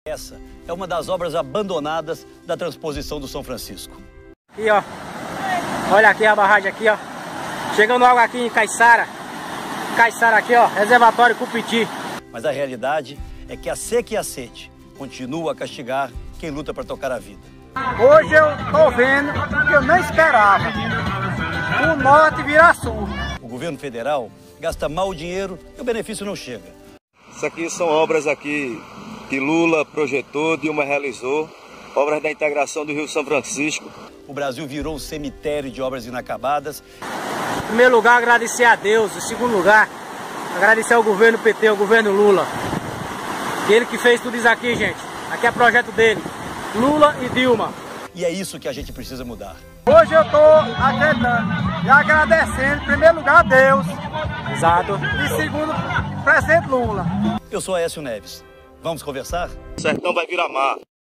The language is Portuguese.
Essa é uma das obras abandonadas da transposição do São Francisco. Aqui, ó. Olha aqui a barragem aqui, ó. Chegando água aqui em Caiçara. Caiçara aqui, ó. Reservatório Cupiti. Mas a realidade é que a seca e a sede continuam a castigar quem luta para tocar a vida. Hoje eu tô vendo que eu não esperava. O norte vira sul. O governo federal gasta mal o dinheiro e o benefício não chega. Isso aqui são obras aqui que Lula projetou, Dilma realizou, obras da integração do Rio São Francisco. O Brasil virou um cemitério de obras inacabadas. Em primeiro lugar, agradecer a Deus. Em segundo lugar, agradecer ao governo PT, ao governo Lula. Ele que fez tudo isso aqui, gente. Aqui é projeto dele. Lula e Dilma. E é isso que a gente precisa mudar. Hoje eu estou acreditando e agradecendo, em primeiro lugar, a Deus. Exato. E segundo, presidente Lula. Eu sou Aécio Neves. Vamos conversar? O sertão vai virar mar.